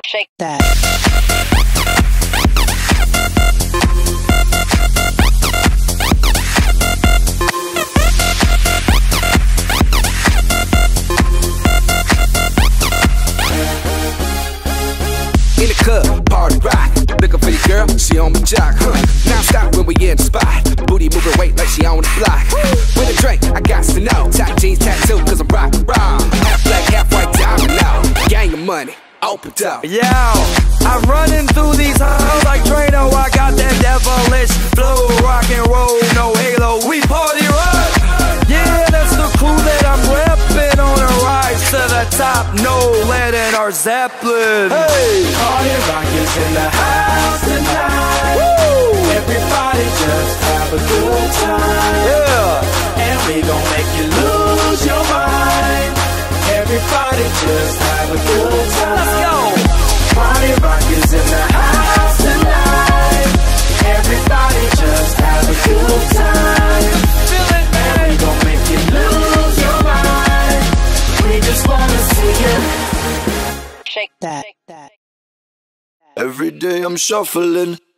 Shake that. In the club, party rock. Looking for your girl, she on my jock. Now stop when we in the spot. Booty moving weight like she on the block. With a drink, I got to know. Tight jeans, tattoo, cause I'm rock and roll. Half black, half white, diamond now. Gang of money, open up. Yo, I'm running through these halls like Drano. I got that devilish flow, rock and roll, no halo. We party rock. Yeah, that's the crew that I'm reppin' on a rise to the top. No lead in our Zeppelin. Hey, Party rock is in the house tonight. woo! Everybody just have a good time. Yeah, And we gon' make you lose your mind. Everybody just have a good time. let's go. Party rock is in the house tonight. Everybody just have a good time. Feel it, And we man. gon' make you lose your mind. We just wanna see you. Shake that. Every day I'm shuffling.